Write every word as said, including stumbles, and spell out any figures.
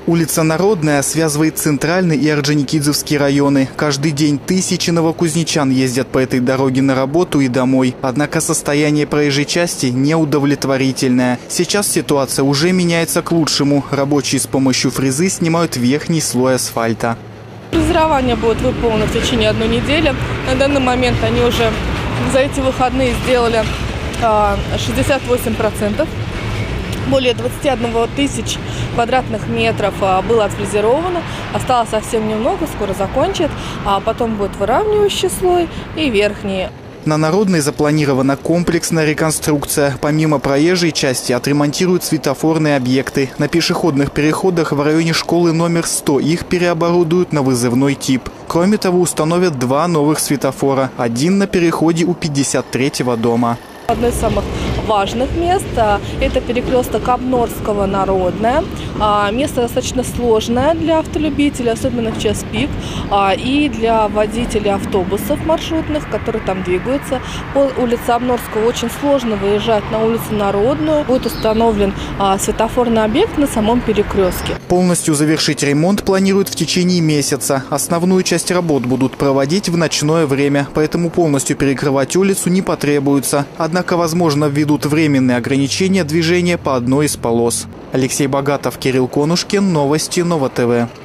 Улица Народная связывает Центральный и Орджоникидзевский районы. Каждый день тысячи новокузнечан ездят по этой дороге на работу и домой. Однако состояние проезжей части неудовлетворительное. Сейчас ситуация уже меняется к лучшему. Рабочие с помощью фрезы снимают верхний слой асфальта. Фрезерование будет выполнено в течение одной недели. На данный момент они уже за эти выходные сделали шестьдесят восемь процентов. Более двадцати одной тысячи квадратных метров было отфрезеровано. Осталось совсем немного, скоро закончат. А потом будет выравнивающий слой и верхний. На Народной запланирована комплексная реконструкция. Помимо проезжей части отремонтируют светофорные объекты. На пешеходных переходах в районе школы номер сто их переоборудуют на вызывной тип. Кроме того, установят два новых светофора. Один на переходе у пятьдесят третьего дома. Одно из самых важных мест – это перекресток Обнорского, Народная. Место достаточно сложное для автолюбителей, особенно в час пик, и для водителей автобусов маршрутных, которые там двигаются. По улице Обнорского очень сложно выезжать на улицу Народную. Будет установлен светофорный объект на самом перекрестке. Полностью завершить ремонт планируют в течение месяца. Основную часть работ будут проводить в ночное время, поэтому полностью перекрывать улицу не потребуется. Однако, возможно, введут временные ограничения движения по одной из полос. Алексей Богатов, Кирилл Конушкин, новости Нова ТВ.